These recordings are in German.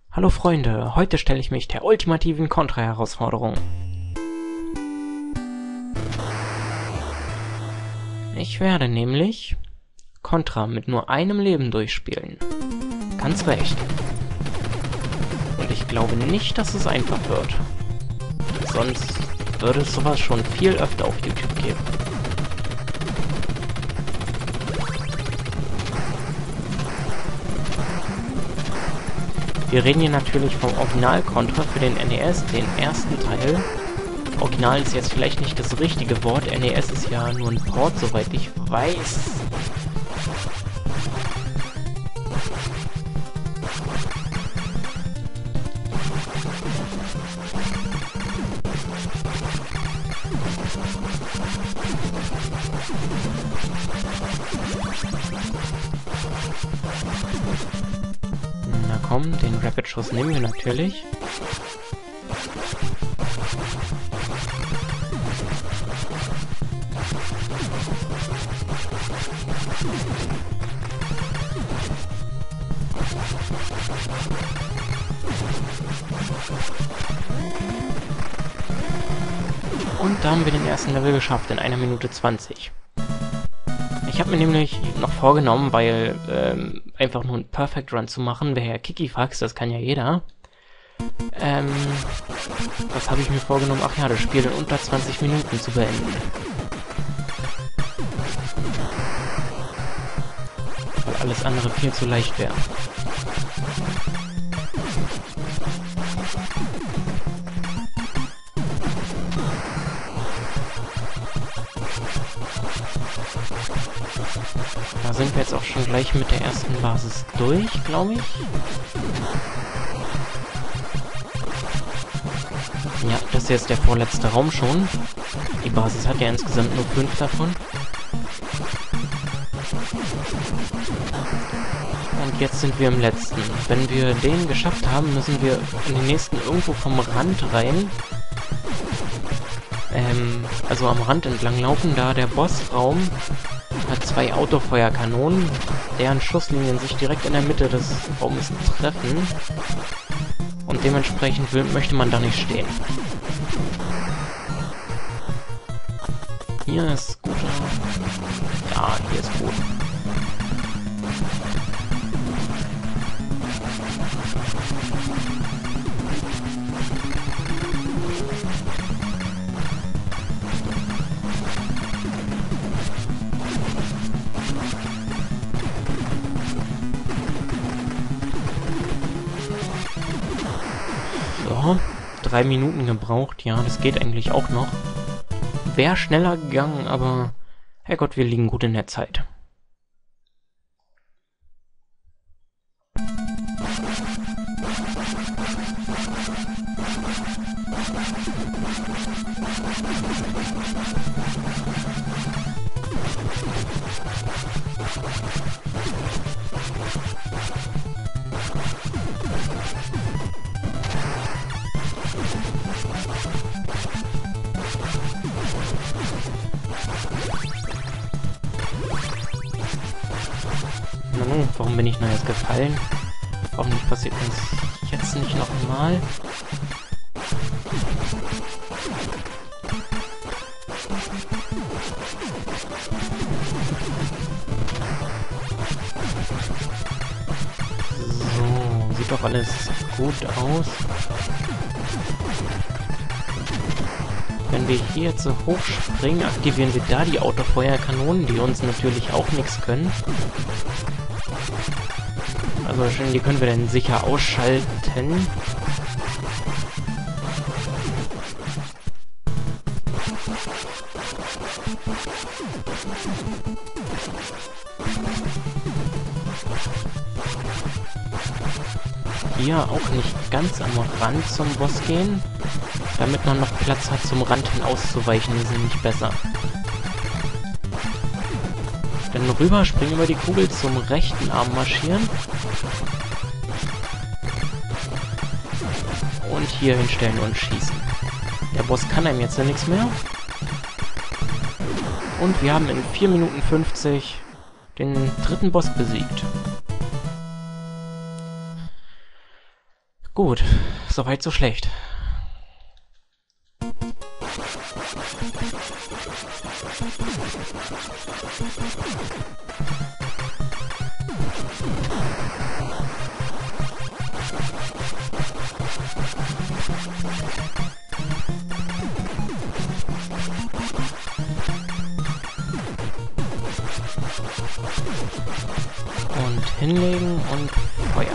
Hallo Freunde, heute stelle ich mich der ultimativen Contra-Herausforderung. Ich werde nämlich Contra mit nur einem Leben durchspielen. Ganz recht. Und ich glaube nicht, dass es einfach wird. Sonst würde es sowas schon viel öfter auf YouTube geben. Wir reden hier natürlich vom Original-Contra für den NES, den ersten Teil. Original ist jetzt vielleicht nicht das richtige Wort, NES ist ja nur ein Port, soweit ich weiß. Na komm, den Rapid-Schuss nehmen wir natürlich. Und da haben wir den ersten Level geschafft in 1 Minute 20. Ich habe mir nämlich noch vorgenommen, weil einfach nur einen Perfect Run zu machen, wäre ja Kikifax, das kann ja jeder. Was habe ich mir vorgenommen? Ach ja, das Spiel in unter 20 Minuten zu beenden. Weil alles andere viel zu leicht wäre. Da sind wir jetzt auch schon gleich mit der ersten Basis durch, glaube ich. Ja, das hier ist der vorletzte Raum schon. Die Basis hat ja insgesamt nur 5 davon. Und jetzt sind wir im letzten. Wenn wir den geschafft haben, müssen wir in den nächsten irgendwo vom Rand rein. Also am Rand entlang laufen, da der Bossraum hat 2 Autofeuerkanonen, deren Schusslinien sich direkt in der Mitte des Raumes treffen. Und dementsprechend möchte man da nicht stehen. Hier ist gut. Ja, hier ist gut. So, 3 Minuten gebraucht. Ja, das geht eigentlich auch noch. Wäre schneller gegangen, aber Herrgott, wir liegen gut in der Zeit. Warum bin ich denn jetzt gefallen? Warum nicht passiert das jetzt nicht nochmal? So, sieht doch alles gut aus. Wenn wir hier jetzt so hoch springen, aktivieren wir da die Autofeuerkanonen, die uns natürlich auch nichts können. Also die können wir dann sicher ausschalten. Hier auch nicht ganz am Rand zum Boss gehen, damit man noch Platz hat, zum Rand hin auszuweichen, ist nämlich besser. Dann rüber, springen über die Kugel, zum rechten Arm marschieren. Und hier hinstellen und schießen. Der Boss kann einem jetzt ja nichts mehr. Und wir haben in 4 Minuten 50 den dritten Boss besiegt. Gut, soweit so schlecht. Und hinlegen und Feuer.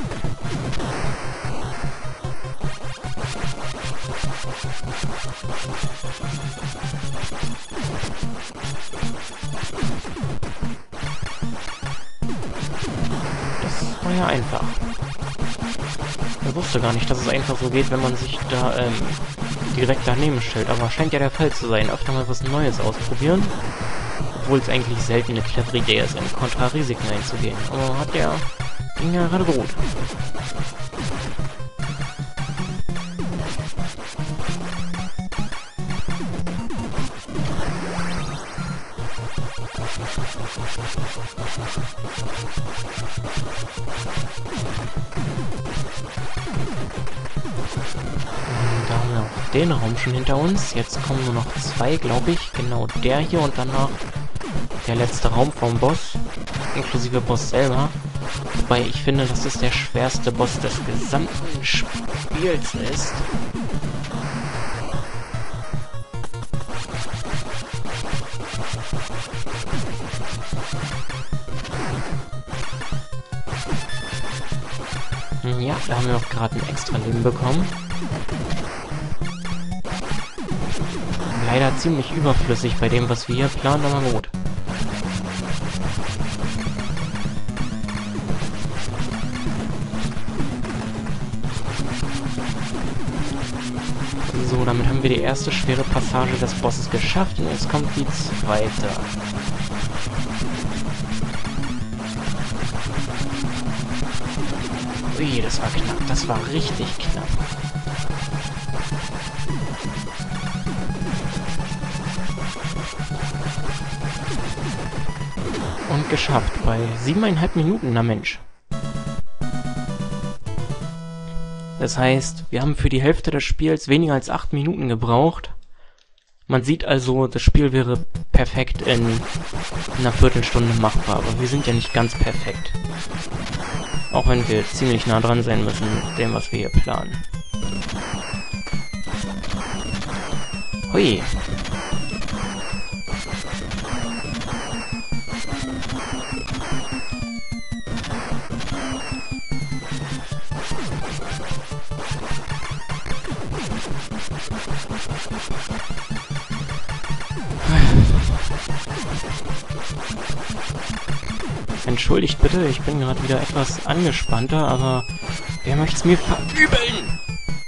Das war ja einfach. Ich wusste gar nicht, dass es einfach so geht, wenn man sich da direkt daneben stellt. Aber scheint ja der Fall zu sein. Öfter mal was Neues ausprobieren. Obwohl es eigentlich selten eine clevere Idee ist, in Kontrarisiken einzugehen. Aber ging ja gerade gut. Da haben wir auch den Raum schon hinter uns. Jetzt kommen nur noch 2, glaube ich. Genau der hier und danach der letzte Raum vom Boss, inklusive Boss selber. Wobei ich finde, dass es der schwerste Boss des gesamten Spiels ist. Ja, da haben wir auch gerade ein extra Leben bekommen. Leider ziemlich überflüssig bei dem, was wir hier planen, aber gut. So, damit haben wir die erste schwere Passage des Bosses geschafft und jetzt kommt die zweite. Ui, das war knapp. Das war richtig knapp. Und geschafft. Bei 7,5 Minuten, na Mensch. Das heißt, wir haben für die Hälfte des Spiels weniger als 8 Minuten gebraucht. Man sieht also, das Spiel wäre perfekt in einer Viertelstunde machbar, aber wir sind ja nicht ganz perfekt. Auch wenn wir ziemlich nah dran sein müssen mit dem, was wir hier planen. Hui. Entschuldigt bitte, ich bin gerade wieder etwas angespannter, aber wer möchte es mir verübeln?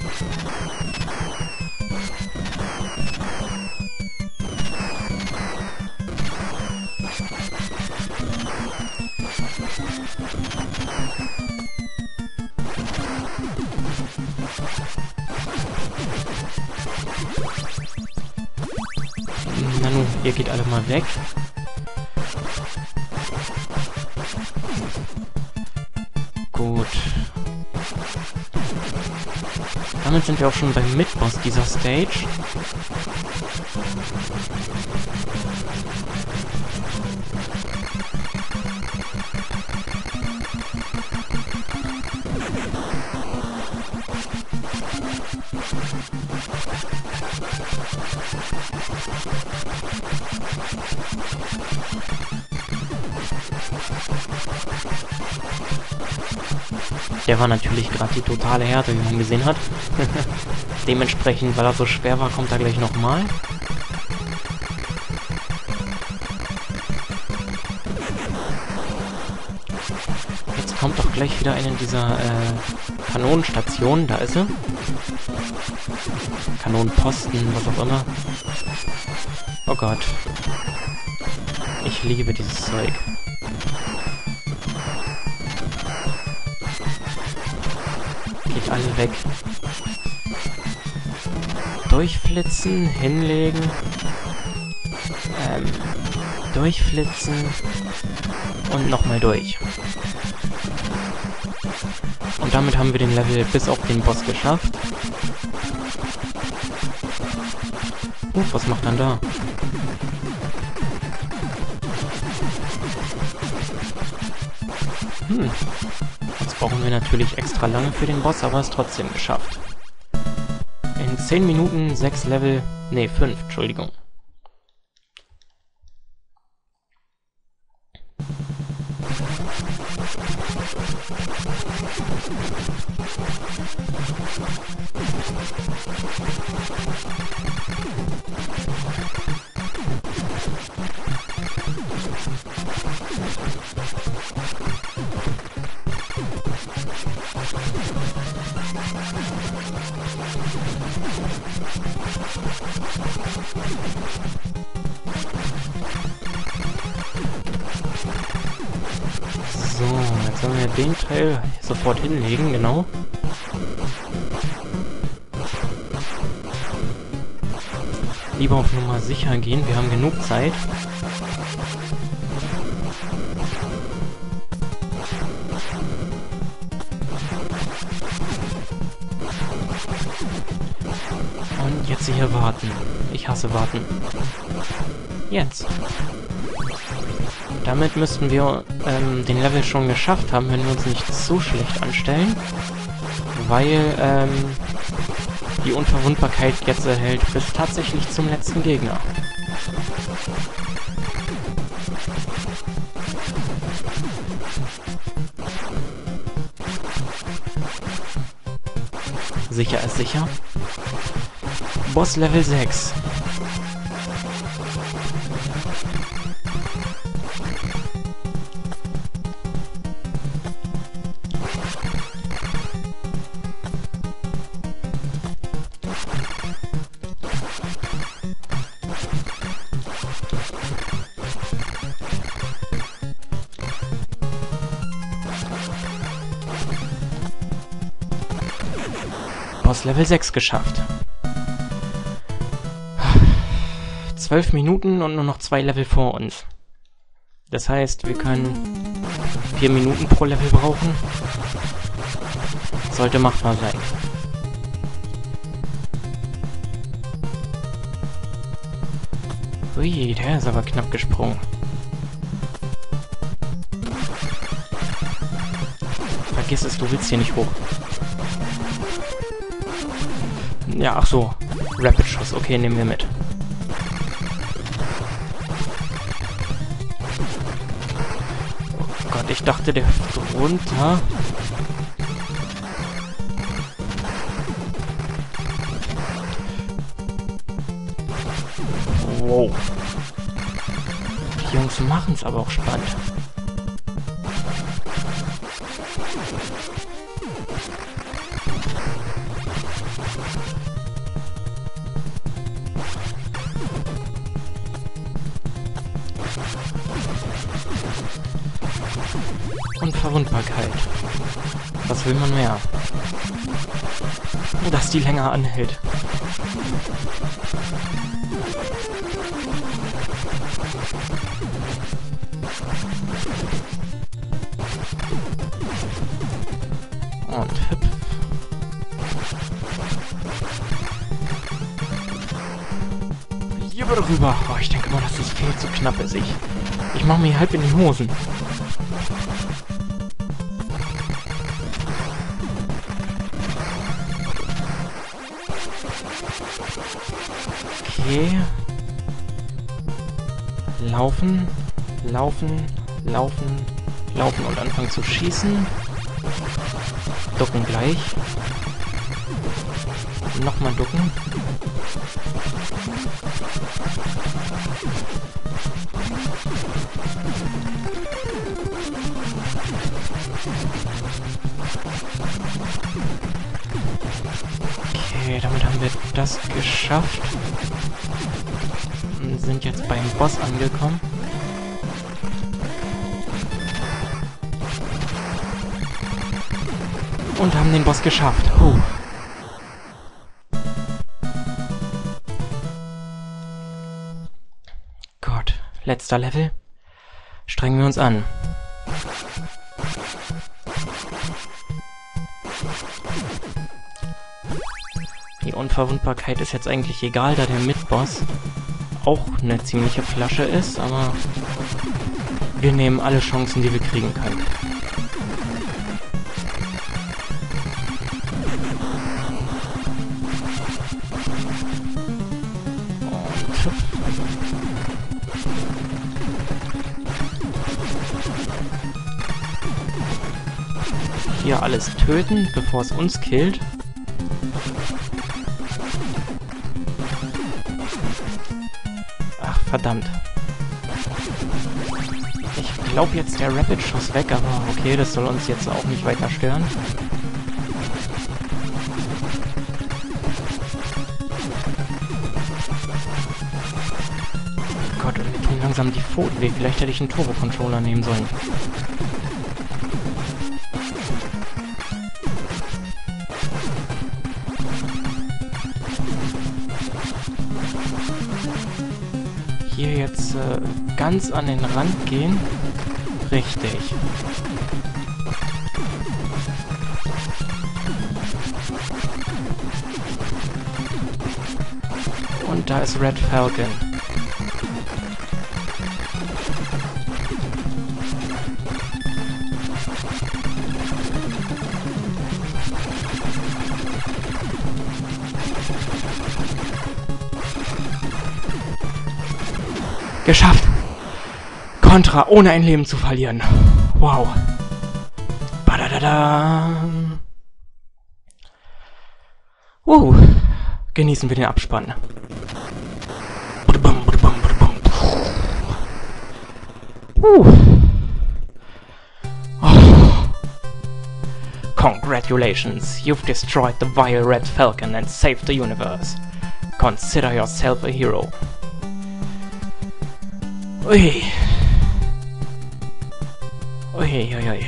Na nun, ihr geht alle mal weg. Gut. Damit sind wir auch schon beim Mid-Boss dieser Stage. Der war natürlich gerade die totale Härte, wie man gesehen hat. Dementsprechend, weil er so schwer war, kommt er gleich nochmal. Jetzt kommt doch gleich wieder eine dieser Kanonenstationen. Da ist sie. Kanonenposten, was auch immer. Oh Gott. Ich liebe dieses Zeug. Geht alle weg. Durchflitzen, hinlegen. Durchflitzen. Und nochmal durch. Und damit haben wir den Level bis auf den Boss geschafft. Was macht dann da? Jetzt brauchen wir natürlich extra lange für den Boss, aber es trotzdem geschafft. In 10 Minuten 6 Level... Ne, 5, Entschuldigung. So, jetzt sollen wir den Teil sofort hinlegen, genau. Lieber auf Nummer sicher gehen, wir haben genug Zeit. Und jetzt hier warten. Ich hasse warten. Jetzt. Damit müssten wir den Level schon geschafft haben, wenn wir uns nicht so schlecht anstellen. Weil die Unverwundbarkeit jetzt erhält bis tatsächlich zum letzten Gegner. Sicher ist sicher. Boss Level 6. Boss Level 6 geschafft. 12 Minuten und nur noch 2 Level vor uns. Das heißt, wir können 4 Minuten pro Level brauchen. Sollte machbar sein. Ui, der ist aber knapp gesprungen. Vergiss es, du willst hier nicht hoch. Ja, ach so. Rapid-Schuss. Okay, nehmen wir mit. Oh Gott, ich dachte, der hüpft runter. Wow. Die Jungs machen es aber auch spannend. Unverwundbarkeit. Was will man mehr? Dass die länger anhält. Und hüpf. Hier rüber. Oh, ich denke mal, dass das viel zu knapp ist. Ich mache mir halb in die Hosen. Okay. Laufen, laufen, laufen, laufen und anfangen zu schießen. Ducken gleich. Nochmal ducken. Okay, damit haben wir das geschafft. Und sind jetzt beim Boss angekommen. Und haben den Boss geschafft. Gott, letzter Level. Strengen wir uns an. Die Unverwundbarkeit ist jetzt eigentlich egal, da der Mid-Boss auch eine ziemliche Flasche ist, aber wir nehmen alle Chancen, die wir kriegen können. Hier alles töten, bevor es uns killt. Ach, verdammt. Ich glaube jetzt der Rapid-Schuss weg, aber okay, das soll uns jetzt auch nicht weiter stören. Gott, und mir tun langsam die Pfoten weh. Vielleicht hätte ich einen Turbo-Controller nehmen sollen. Hier jetzt ganz an den Rand gehen. Richtig. Und da ist Red Falcon. Geschafft! Contra, ohne ein Leben zu verlieren. Wow. Badadada. Genießen wir den Abspann. Congratulations, you've destroyed the vile Red Falcon and saved the universe. Consider yourself a hero. Ui. Uiuiui.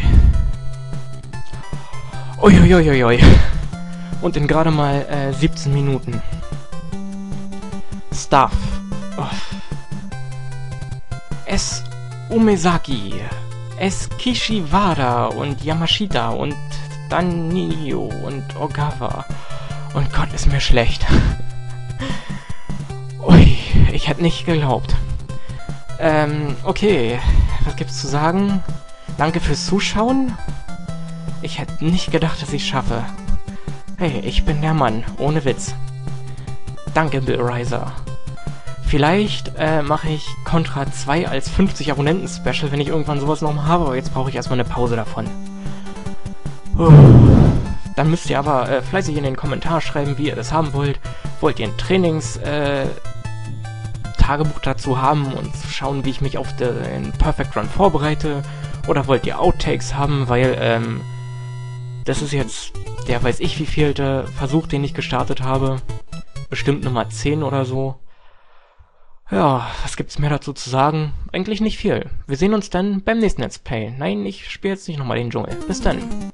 Uiuiuiui. Und in gerade mal 17 Minuten. Stuff. Oh. Es Umesaki. Es Kishiwada und Yamashita und Danio und Ogawa. Und Gott, ist mir schlecht. Ui, ich hätte nicht geglaubt. Okay. Was gibt's zu sagen? Danke fürs Zuschauen. Ich hätte nicht gedacht, dass ich es schaffe. Hey, ich bin der Mann. Ohne Witz. Danke, Bill Riser. Vielleicht mache ich Contra 2 als 50 Abonnenten-Special, wenn ich irgendwann sowas noch mal habe, aber jetzt brauche ich erstmal eine Pause davon. Dann müsst ihr aber fleißig in den Kommentaren schreiben, wie ihr das haben wollt. Wollt ihr ein Tagebuch dazu haben und schauen, wie ich mich auf den Perfect Run vorbereite? Oder wollt ihr Outtakes haben, weil das ist jetzt der weiß ich wievielte Versuch, den ich gestartet habe. Bestimmt Nummer 10 oder so. Ja, was gibt's mehr dazu zu sagen? Eigentlich nicht viel. Wir sehen uns dann beim nächsten Let's Play. Nein, ich spiele jetzt nicht nochmal den Dschungel. Bis dann.